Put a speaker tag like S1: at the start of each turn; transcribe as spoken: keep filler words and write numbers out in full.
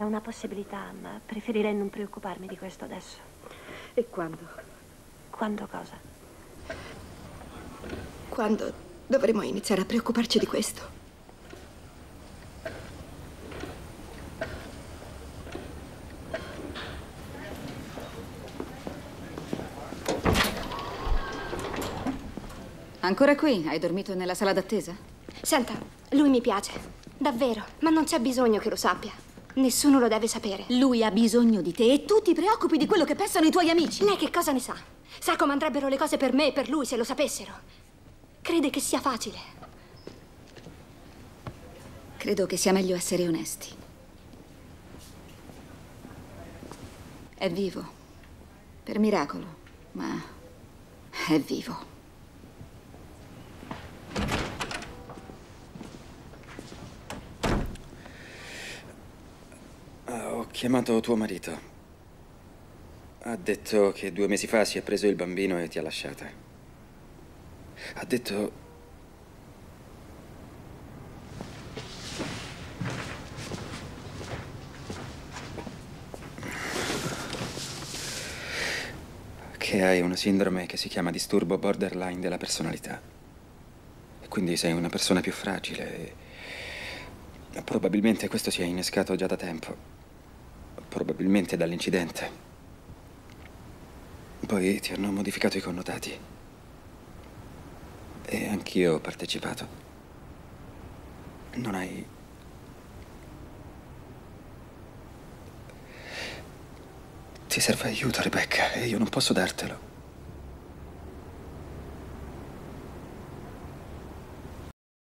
S1: una possibilità, ma preferirei non preoccuparmi di questo adesso.
S2: E quando?
S1: Quando cosa?
S2: Quando dovremo iniziare a preoccuparci di questo?
S3: Ancora qui? Hai dormito nella sala d'attesa?
S4: Senta, lui mi piace, davvero, ma non c'è bisogno che lo sappia. Nessuno lo deve sapere.
S3: Lui ha bisogno di te e tu ti preoccupi di quello che pensano i tuoi amici.
S4: Lei che cosa ne sa? Sa come andrebbero le cose per me e per lui se lo sapessero. Crede che sia facile.
S3: Credo che sia meglio essere onesti. È vivo. Per miracolo, ma è vivo.
S5: Ho chiamato tuo marito. Ha detto che due mesi fa si è preso il bambino e ti ha lasciata. Ha detto... che hai una sindrome che si chiama disturbo borderline della personalità. E quindi sei una persona più fragile e probabilmente questo si è innescato già da tempo. Probabilmente dall'incidente. Poi ti hanno modificato i connotati. E anch'io ho partecipato. Non hai... Ti serve aiuto, Rebecca, e io non posso dartelo.